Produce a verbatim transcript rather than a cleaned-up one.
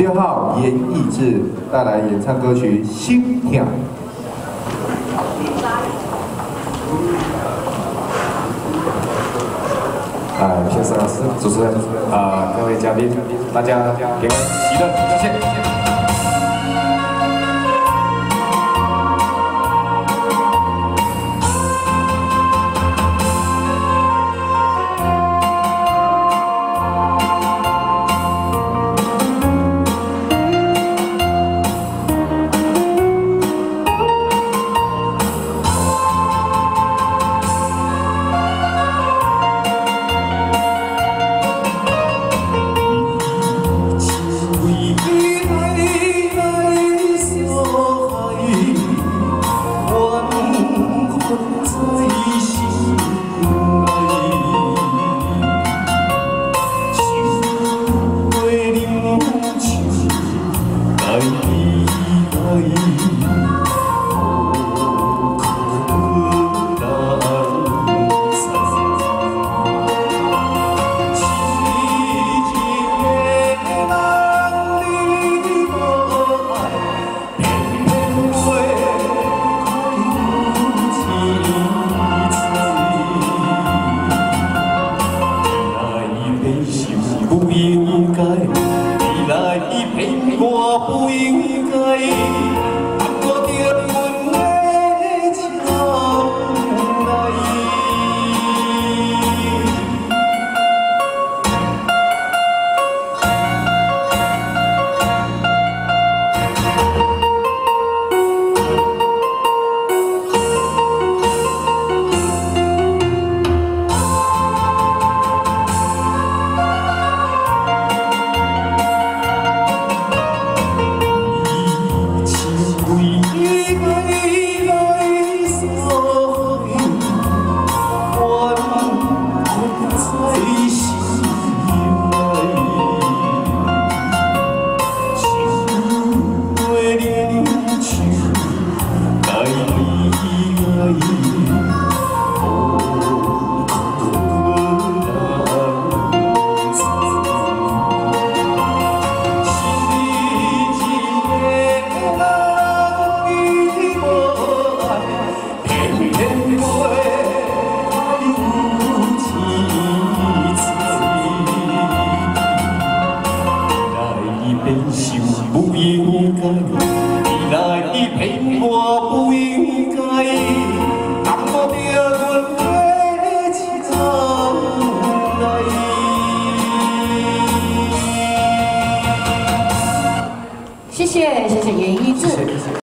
六号严艺志带来演唱歌曲《心跳》。啊，谢谢老师，主持人啊，各位嘉宾，大家平安喜乐，谢谢。不应该，你来陪我不应该，但我着阮的将来。不应该，你来陪我不应该，但我着阮的将来。 谢谢，谢谢严一志。